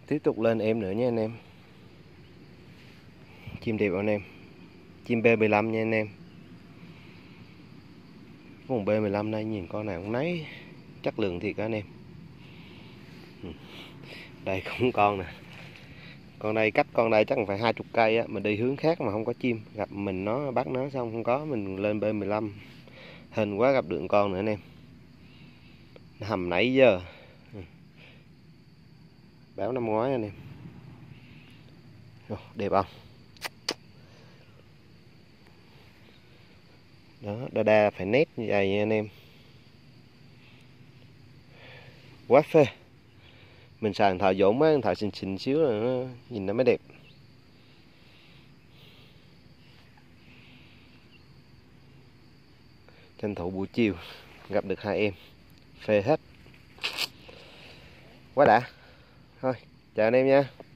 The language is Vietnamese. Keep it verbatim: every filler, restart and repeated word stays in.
Tiếp tục lên em nữa nha anh em. Chim đẹp anh em. Chim B mười lăm nha anh em. Vùng B mười lăm này nhìn con nào cũng nấy chất lượng thiệt anh em. Đây cũng con nè. Con đây cách con đây chắc phải hai chục cây á, mình đi hướng khác mà không có chim, gặp mình nó bắt nó xong không có, mình lên B mười lăm. Hên quá gặp được con nữa anh em. Hầm nãy giờ. Báo năm ngoái anh em. Đẹp không? Đó, đa đa phải nét như vậy nha anh em. Quá phê. Mình xài thợ dỗm á, thợ xinh xinh xíu rồi nó nhìn nó mới đẹp. Tranh thủ buổi chiều gặp được hai em. Phê hết. Quá đã. Thôi, chào anh em nha.